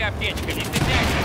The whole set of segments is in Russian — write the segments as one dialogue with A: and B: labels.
A: твоя аптечка, не стесняйся.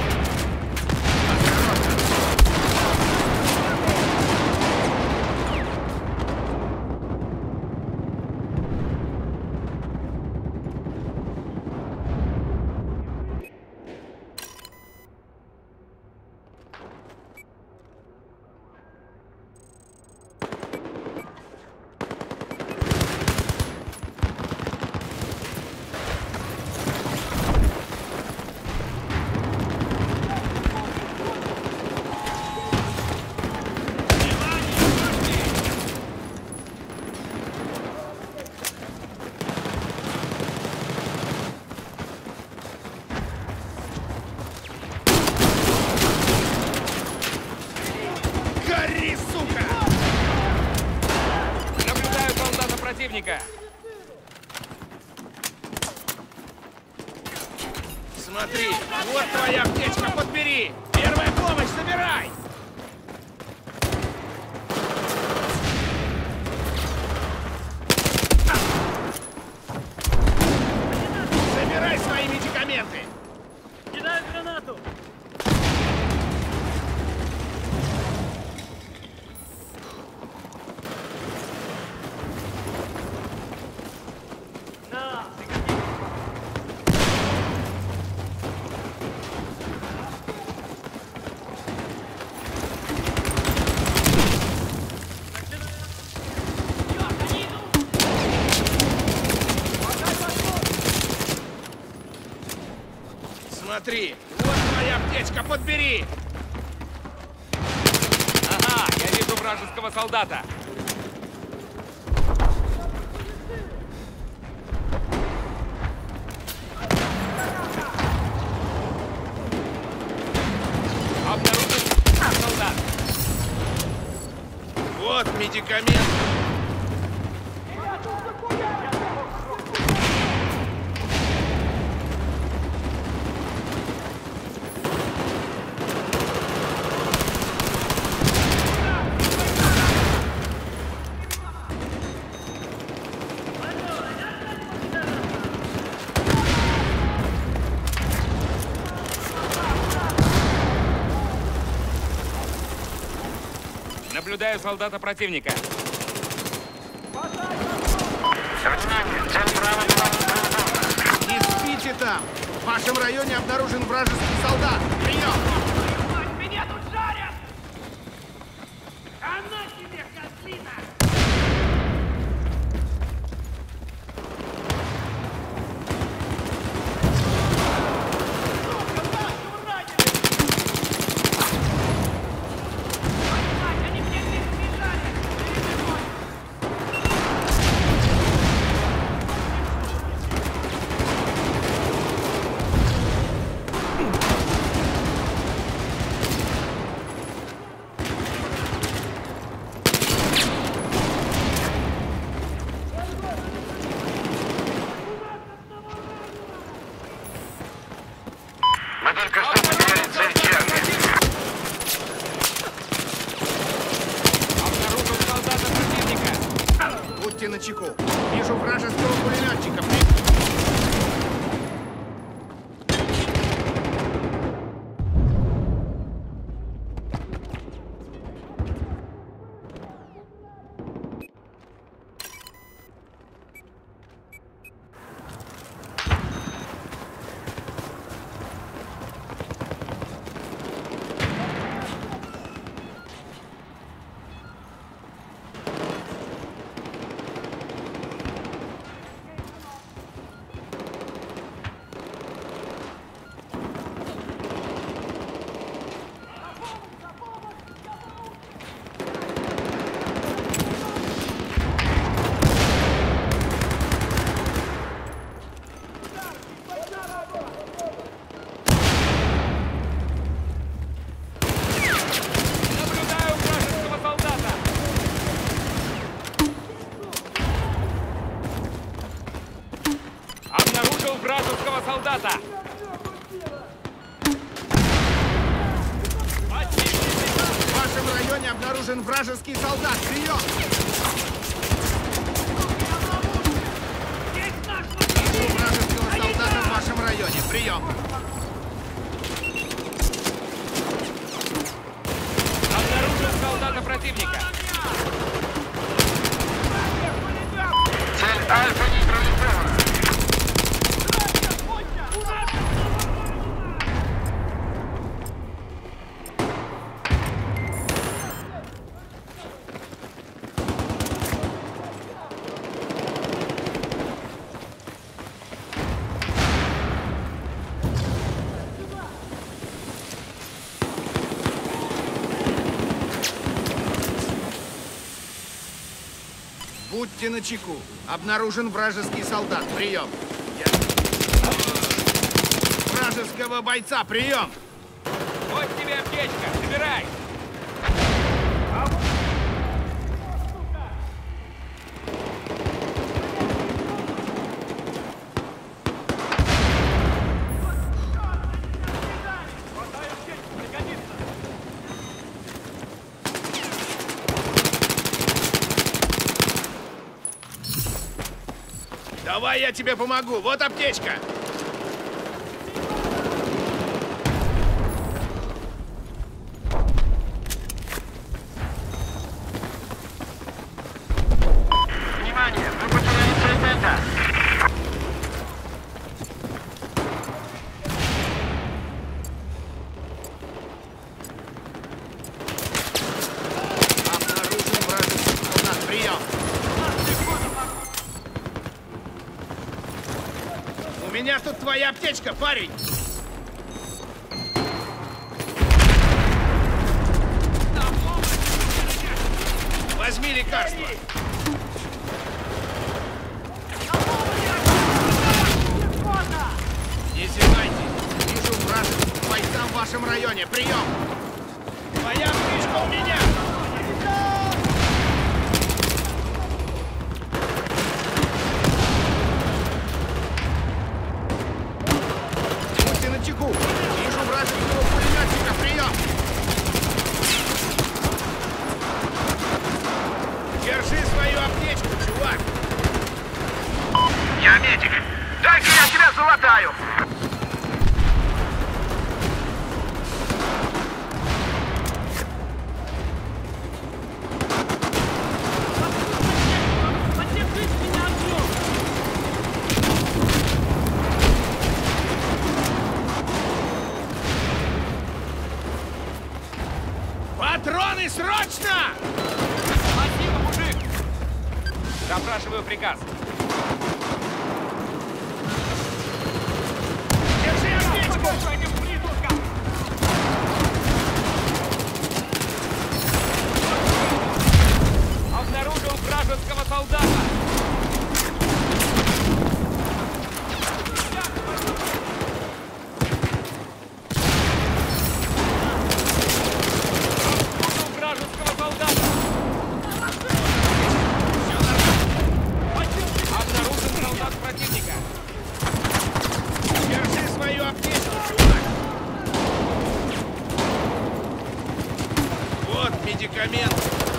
B: Смотри, вот твоя аптечка, подбери! Первая помощь, собирай! Собирай свои медикаменты!
C: Кидай гранату!
B: Смотри, вот твоя аптечка, подбери!
A: Ага, я вижу вражеского солдата. Обнаружен солдат.
B: Вот медикамент.
A: Наблюдаю солдата противника.
B: Не спите там! В вашем районе обнаружен вражеский солдат! Прием!
C: Меня тут жарят! Она тебе, козлина!
D: Мы только что потеряли цель Черни.
A: Обнаружил солдата противника.
B: Будьте начеку. Вижу вражеского пулеметчика.
A: Наблюдаю вражеского солдата. Обнаружил вражеского солдата.
B: В вашем районе обнаружен вражеский солдат. Прием! Вижу вражеского солдата в вашем районе. Прием! Будьте начеку. Обнаружен вражеский солдат. Прием. Вражеского бойца. Прием.
A: Вот тебе аптечка. Собирай.
B: Давай я тебе помогу. Вот аптечка.
D: Внимание! Вы потеряли цель Дельта.
B: Обнаружен вражеский солдат. Прием. У меня тут твоя аптечка, парень. Возьми лекарство. Не зевайте. Вижу вражеских бойца в вашем районе. Прием. Твоя аптечка у меня. Будьте начеку. Вижу вражеского пулеметчика. Прием. Держи свою аптечку, чувак.
D: Я медик. Дай-ка я тебя залатаю.
C: Поддержите меня огнем!
B: Патроны срочно!
A: Спасибо, мужик. Запрашиваю приказ.
B: Держи аптечку!
A: Обнаружил вражеского солдата. Обнаружил вражеского солдата. Обнаружен солдат противника.
B: Держи свою аптечку, чувак! Вот медикамент.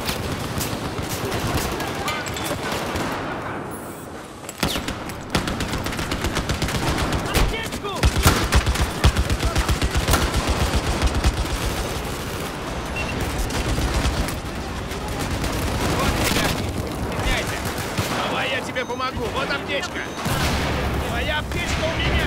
C: Аптечку!
A: Вот тебя. Стесняйся.
B: Давай я тебе помогу. Вот аптечка. Твоя аптечка у меня.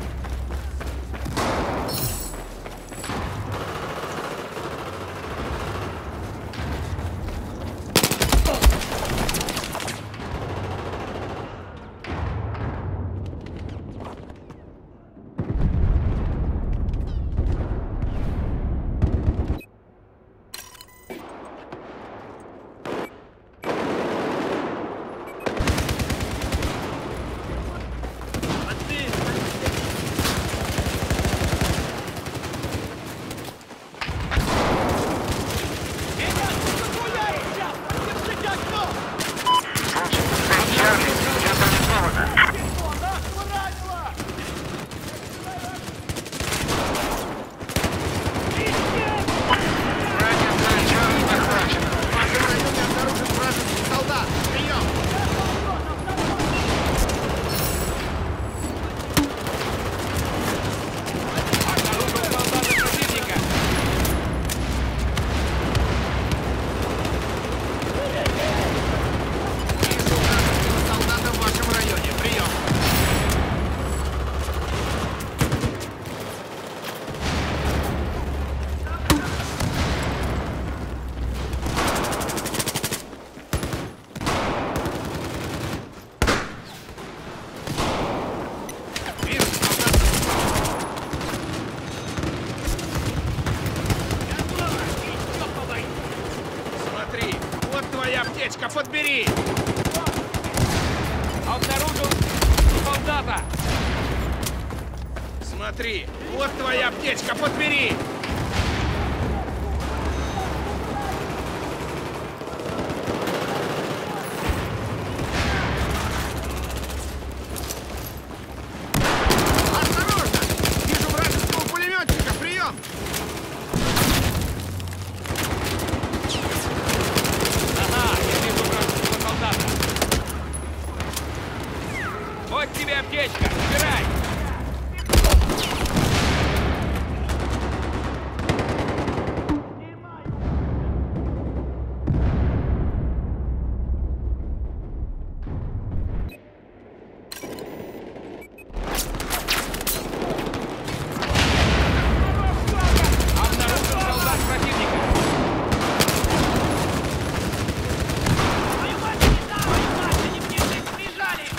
D: Цель Чарли нейтрализована. Ранее цель Чарли захвачена.
B: В вашем районе обнаружен вражеский солдат. Прием.
A: Обнаружил солдата противника.
B: Вижу вражеского солдата в вашем районе. Прием. Вижу солдата. Смотри, вот твоя аптечка, подбери!
A: солдата!
B: Смотри, вот твоя аптечка, подбери! Осторожно! Вижу вражеского пулеметчика, прием!
A: Ага, я вижу вражеского солдата. Вот тебе аптечка, убирай! Обнаружен солдат противника.
C: Твою мать, не да! Твою мать, они мне здесь прижали!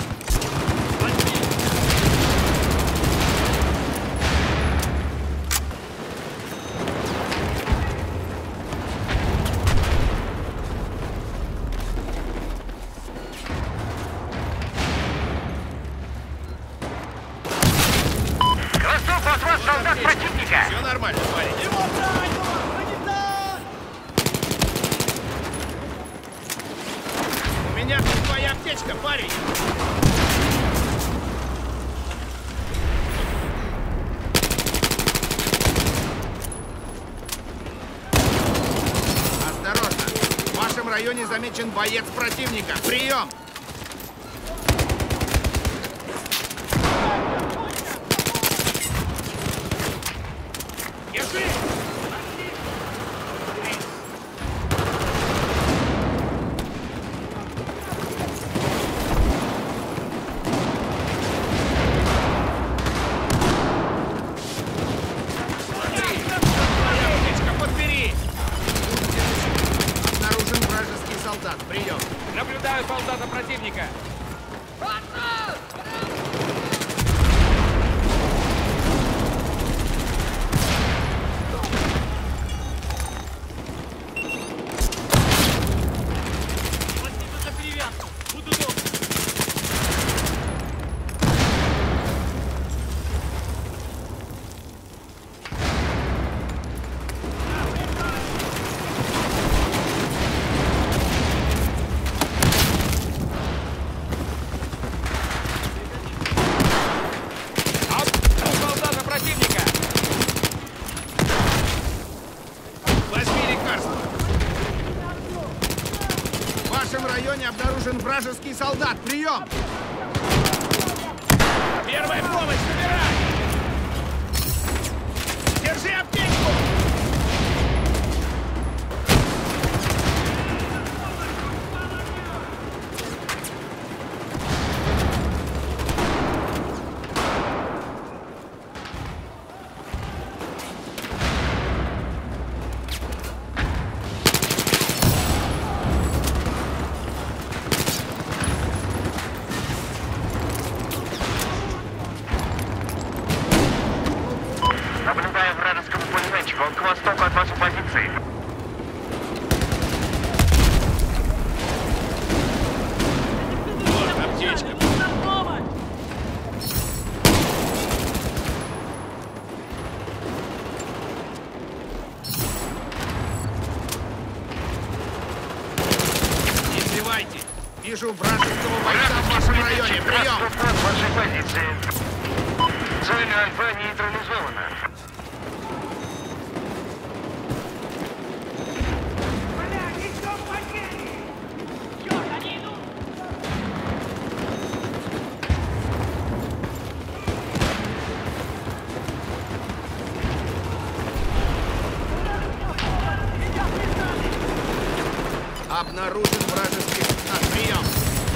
D: К востоку от вас солдат противника!
B: Все нормально, парень. У меня тут твоя аптечка, парень. Осторожно! В вашем районе замечен боец противника. Прием! Держи! Смотри! Твоя аптечка, подбери! Обнаружен вражеский солдат. Прием!
A: Наблюдаю солдата противника.
C: Спасибо за перевязку! Буду дома!
A: У солдата противника.
B: Возьми лекарство. В вашем районе обнаружен вражеский солдат. Прием! Первая помощь, собирай! Держи аптечку!
D: Наблюдаю вражеского пулеметчика. Он к востоку от вашей позиции.
B: Вот аптечка.
C: Нужна помощь!
B: Не сбивайте. Вижу вражеского бойца в вашем районе. Прием!
D: От вашей позиции. Цель Альфа нейтрализована.
C: Черт, они идут!
B: Обнаружен вражеский солдат. Прием!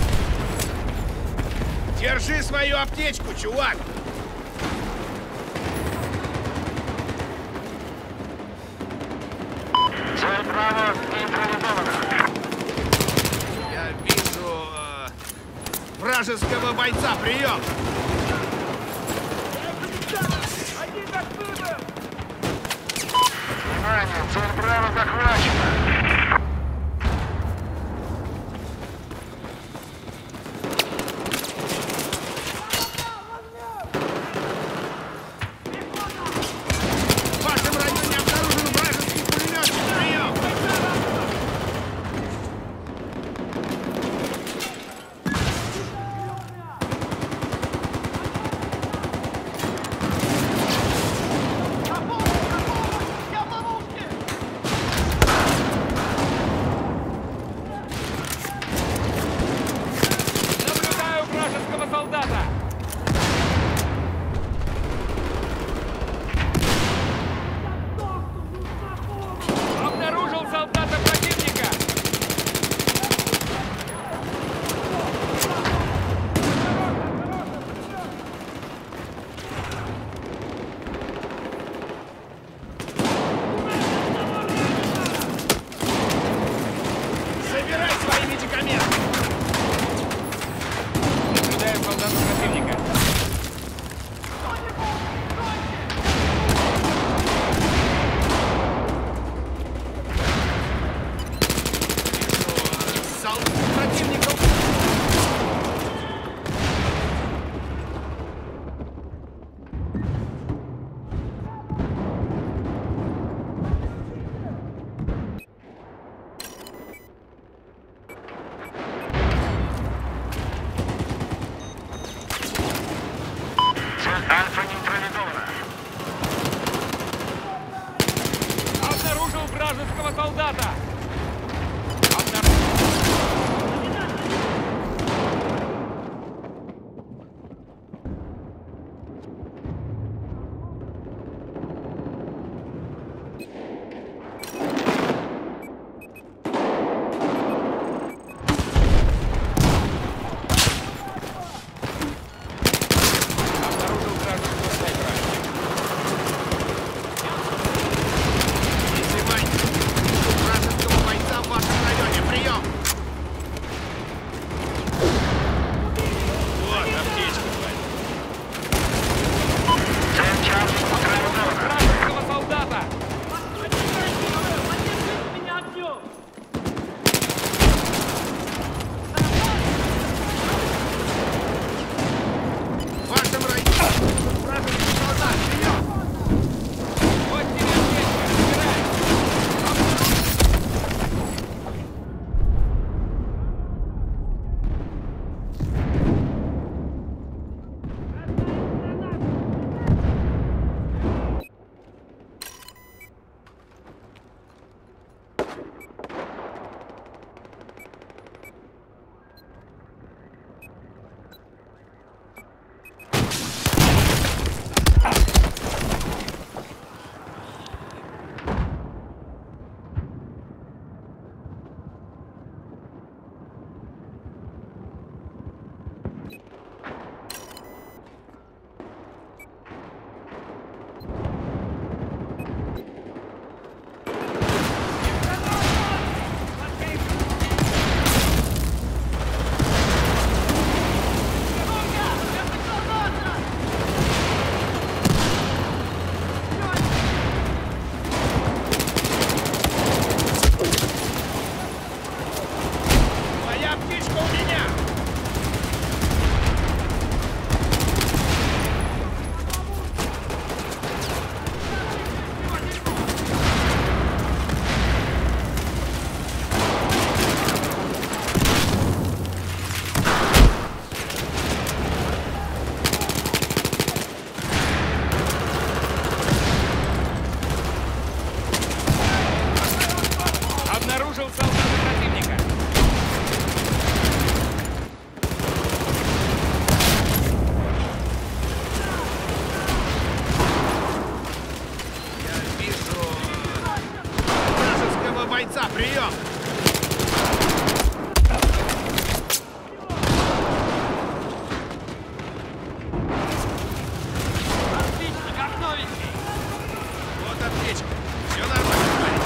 B: Держи свою аптечку, чувак!
D: Цель Браво нейтрализована.
B: Я вижу вражеского бойца. Прием!
D: Внимание, цель Браво захвачена.
B: Противника.
D: Цель Альфа нейтрализована.
A: Обнаружил вражеского солдата!
B: Прием!
C: Отлично, как новенький.
B: Вот аптечка. Все нормально, парень.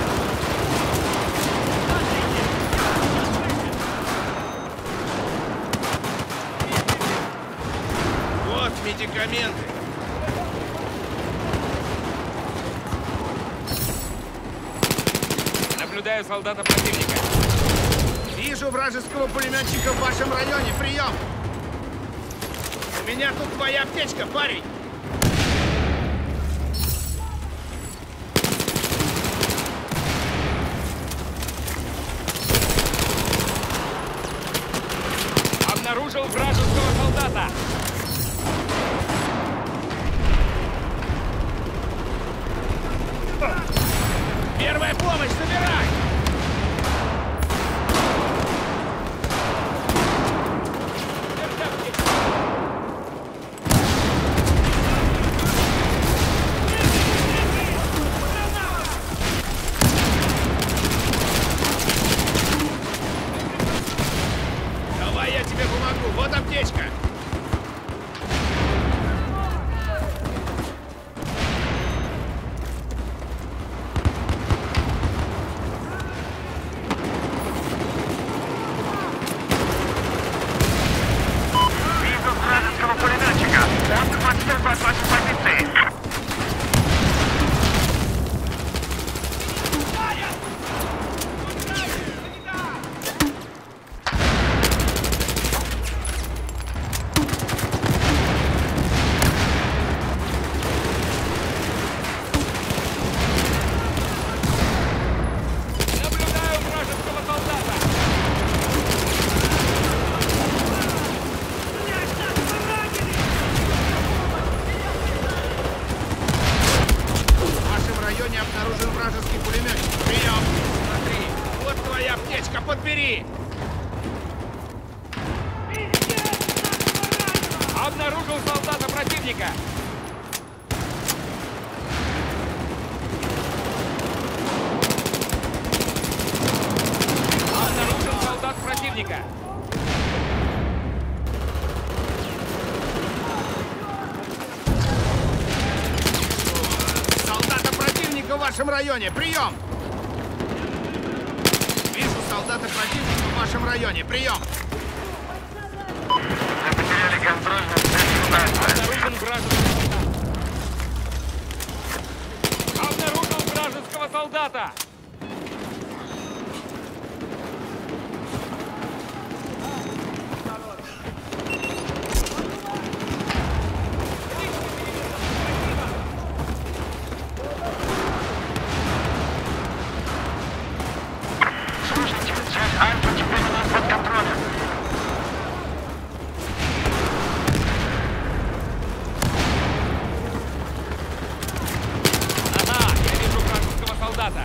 B: Вот медикаменты.
A: Наблюдаю солдата противника.
B: Вижу вражеского пулеметчика в вашем районе. Прием! У меня тут твоя аптечка, парень.
A: Обнаружил вражеского солдата.
B: Первая помощь, собирай! Впереди!
A: Обнаружил солдата противника! Обнаружил солдат противника!
B: Солдата противника в вашем районе! Прием! Вижу солдата противника в вашем районе! Прием!
D: Мы потеряли контроль над целью станции.
A: Обнаружен вражеский солдат! Обнаружил вражеского солдата!
D: Слушайте, связь Альфа теперь у нас под контролем.
A: Ага, я вижу вражеского солдата!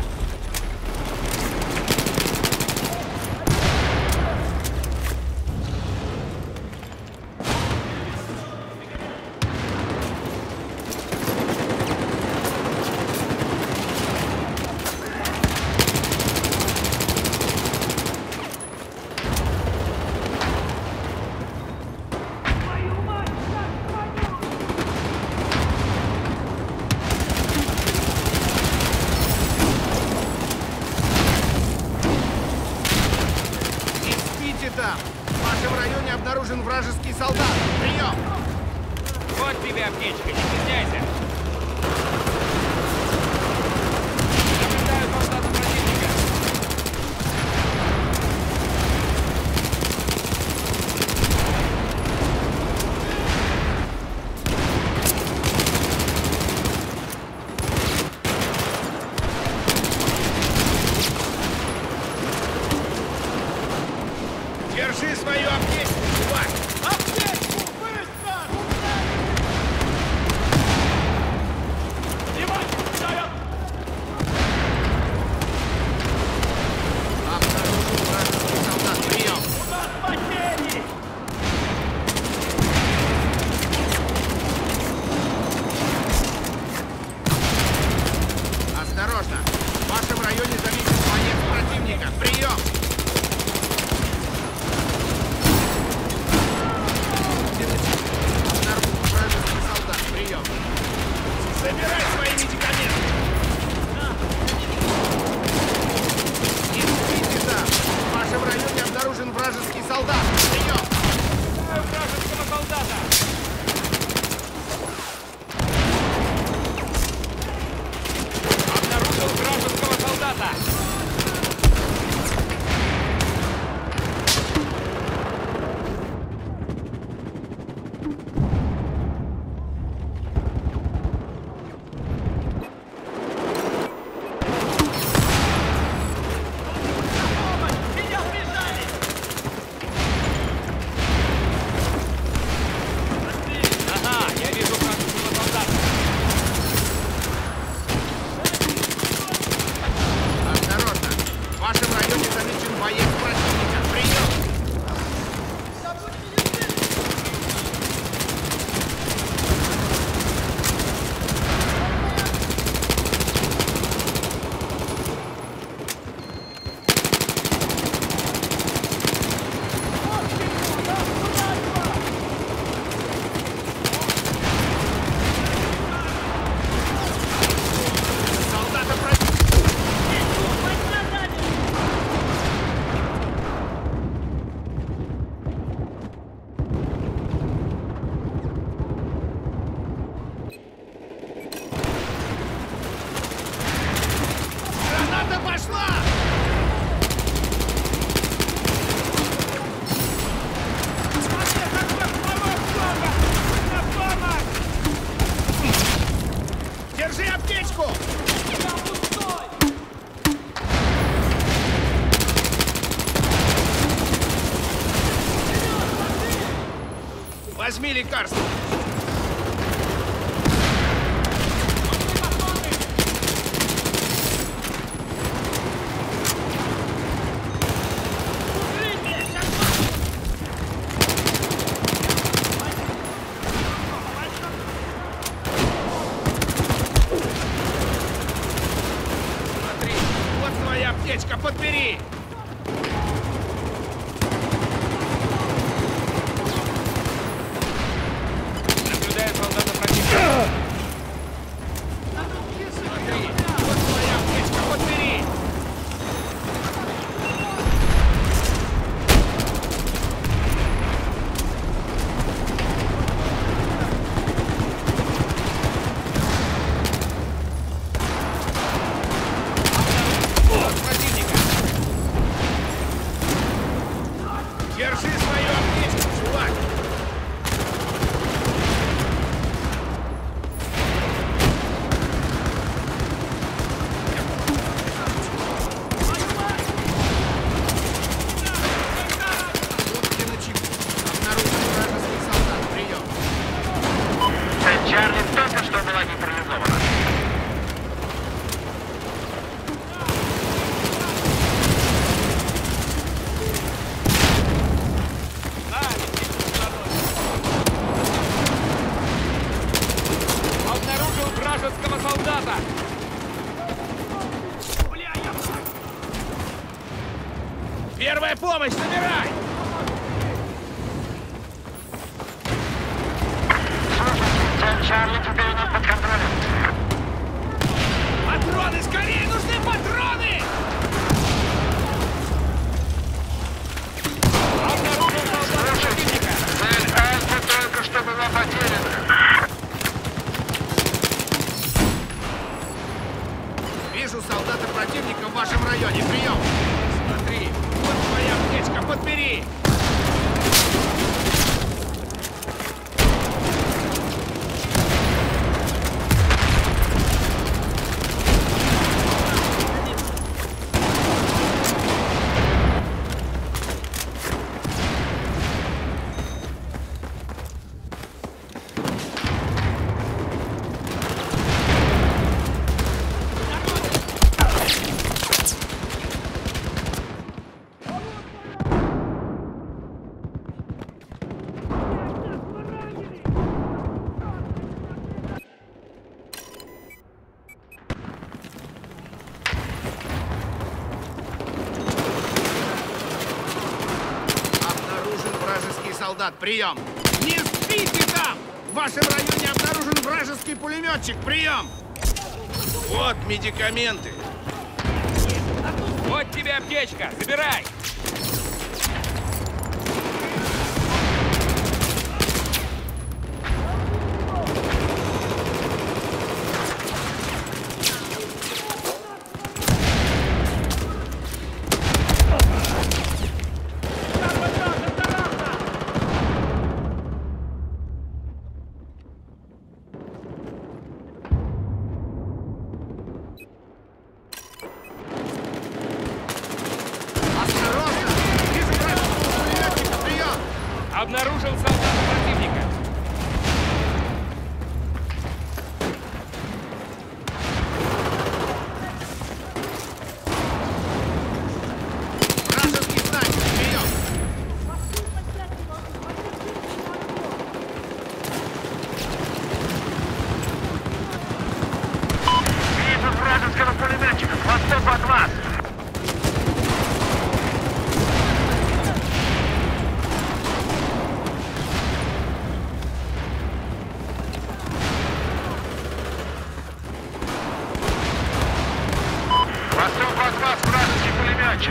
B: Не спите там! В вашем районе обнаружен вражеский солдат! Прием!
A: Вот тебе аптечка, не стесняйся! Наблюдаю солдата противника!
B: Держи свою аптечку, чувак!
C: Аптечку! Быстро! Внимание! Вперед!
B: Обнаружен вражеский солдат! Прием!
C: У нас потери!
B: Осторожно! В вашем районе замечен боец противника! Прием! Обнаружен вражеский солдат! Прием! Забирай свои медикаменты! Не спите там! В вашем районе обнаружен вражеский солдат! Прием!
A: Наблюдаю вражеского солдата! Обнаружил вражеского солдата!
C: Меня прижали!
A: Ага, я вижу вражеского солдата!
B: Осторожно! В вашем районе замечен боец противника! Прием! Солдата противника! Граната пошла! Держи аптечку! Возьми лекарство! аптечка, подбери!
A: Наблюдаю солдата противника.
B: Смотри, вот твоя аптечка, подбери!
A: Противника.
B: Держи свою аптечку, чувак! Будьте начеку. Обнаружен вражеский солдат. Прием.
D: Чарли только что была нейтрализована.
A: Обнаружил вражеского солдата.
C: Бля, я...
B: Первая помощь, собирай!
D: Чарли теперь у нас под контролем.
B: Патроны, скорее, нужны патроны!
A: Обнаружил солдата противника.
D: Цель Альфа только что была потеряна.
B: Вижу солдата противника в вашем районе. Прием! Смотри, вот твоя аптечка, подбери! Обнаружен вражеский солдат. Прием! Не спите там! В вашем районе обнаружен вражеский пулеметчик. Прием! Вот медикаменты.
A: Вот тебе аптечка. Забирай.
B: Осторожно! Вижу вражеского пулеметчика. Прием!
A: Обнаружил солдата противника.
B: Вражеский снайпер. Прием!
D: Вижу вражеского пулеметчика. К востоку от вас. К востоку от вас вражеский пулеметчик.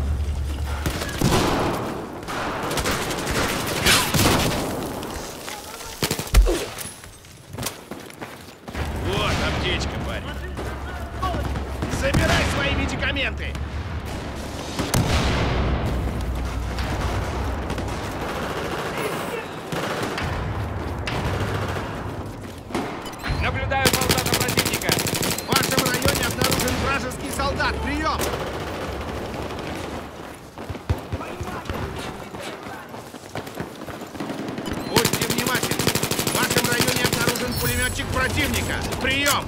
B: Вот аптечка, парень. Забирай свои медикаменты.
A: Наблюдаю солдата противника.
B: В вашем районе обнаружен вражеский солдат. Прием! Будьте внимательны. В вашем районе обнаружен пулеметчик противника. Прием!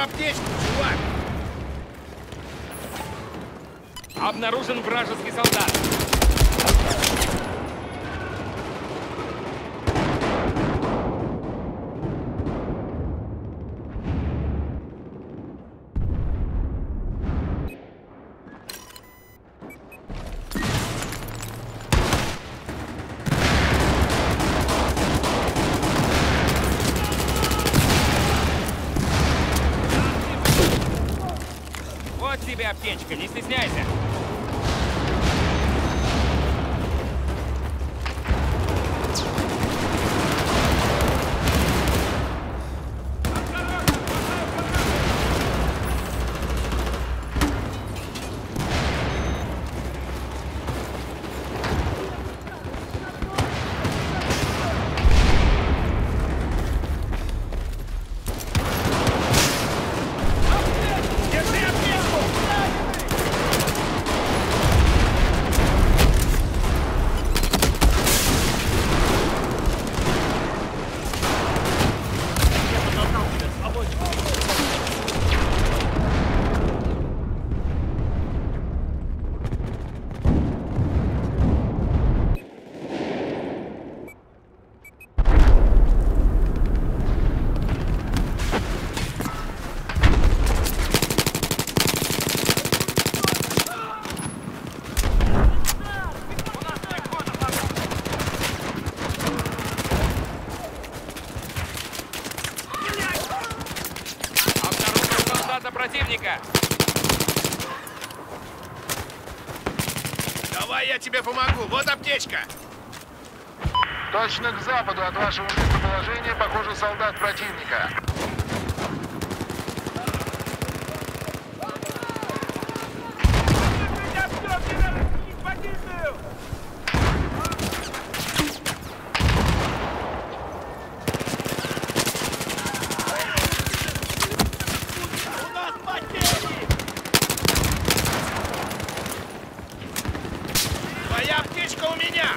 B: аптечку, чувак!
A: Обнаружен вражеский солдат. Вот тебе аптечка, не стесняйся.
B: Держи аптечку!
A: Обнаружен солдата противника.
B: Давай я тебе помогу, вот аптечка!
D: Точно к западу от вашего местоположения, похоже, солдат противника.
B: Твоя аптечка у меня!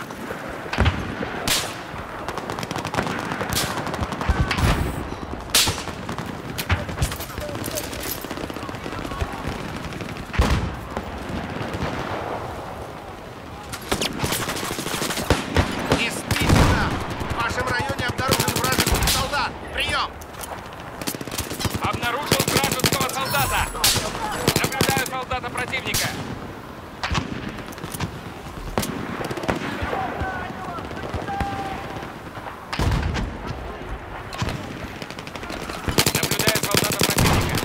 B: Действительно! В вашем районе обнаружен вражеский солдат! Прием!
A: Обнаружил вражеского солдата. Наблюдаю солдата противника. Наблюдаю солдата противника.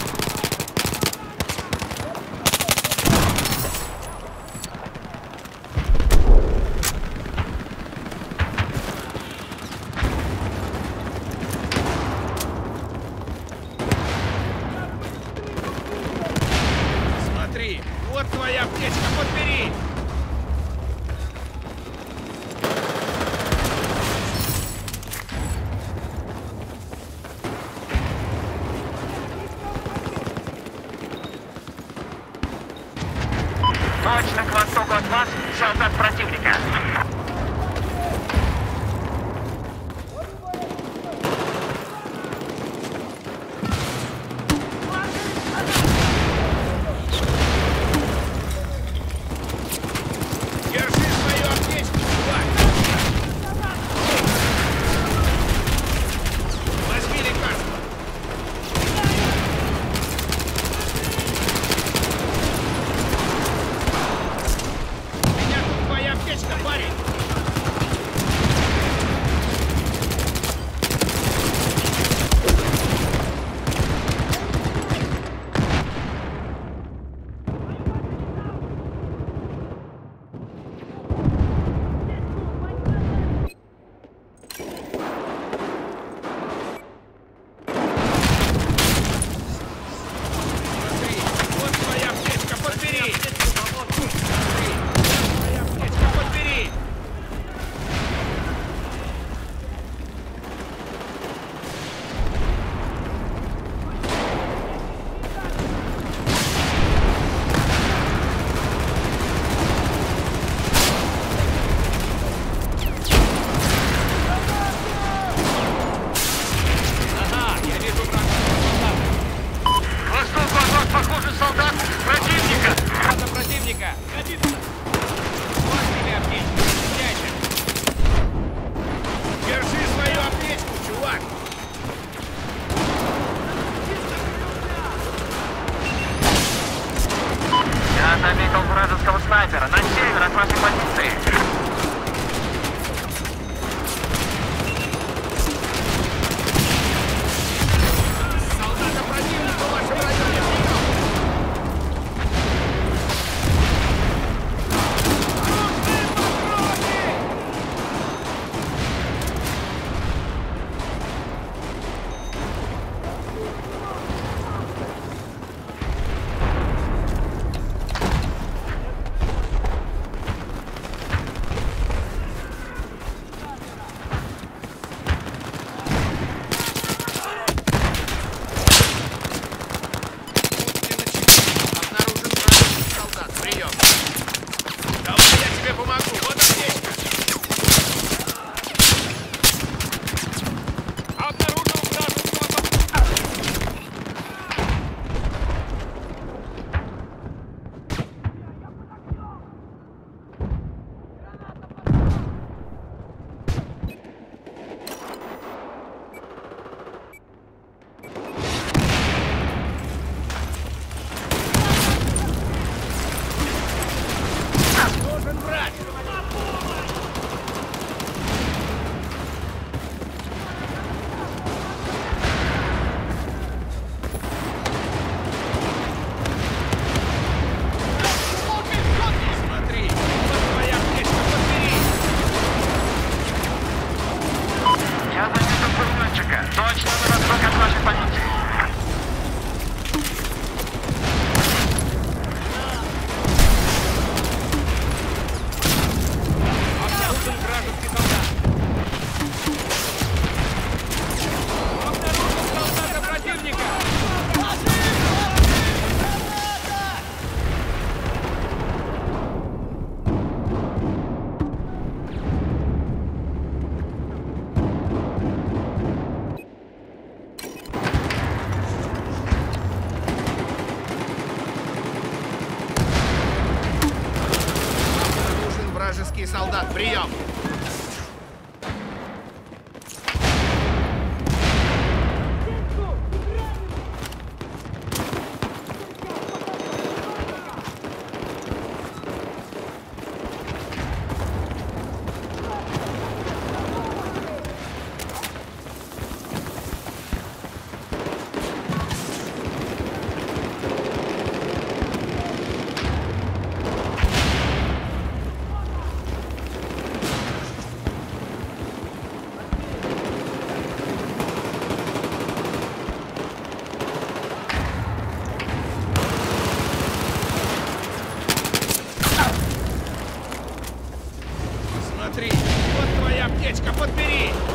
B: Смотри, вот твоя аптечка, подбери!
D: Точно к востоку от вас, солдат противника.
B: Держи свою аптечку, чувак! Возьми лекарство! У меня тут твоя аптечка, парень! аптечка, подбери!